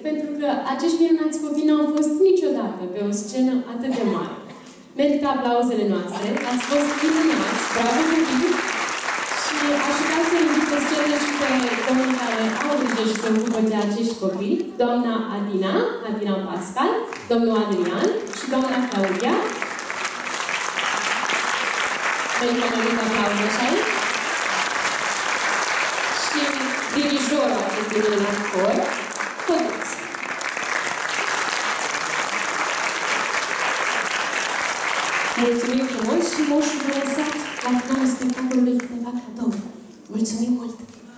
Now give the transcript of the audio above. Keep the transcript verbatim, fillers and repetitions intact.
pentru că acești minunați copii nu au fost niciodată pe o scenă atât de mare. Merită aplauzele noastre, ați fost minunați, bravo copii! Și aș vrea să invit pe scenă și pe domnul care au grijă și se ocupă de acești copii, doamna Adina, Adina Pascal, domnul Adrian și doamna Claudia. Merită mai mult aplauze și aici. Și dirijorul acestui minunat cor, Căduț. Mulțumim frumos și moșul vă lăsat la finalul spectacolului câteva cadouri. Mulțumim mult!